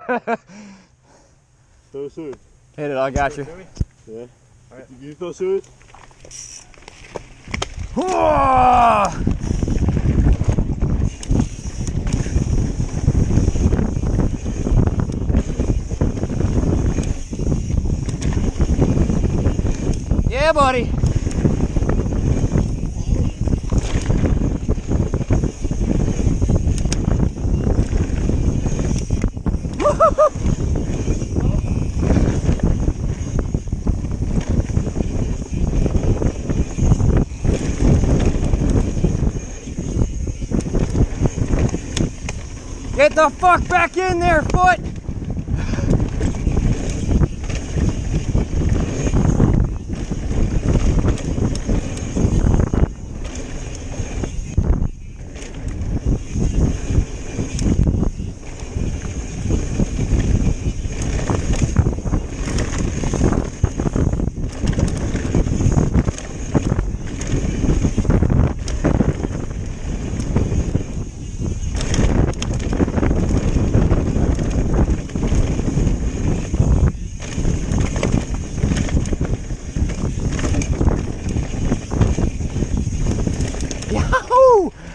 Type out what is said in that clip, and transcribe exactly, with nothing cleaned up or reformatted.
Throw sword. Hit it, I got you. Yeah. All right. You throw sword? Yeah, buddy. Get the fuck back in there, foot! Yahoo!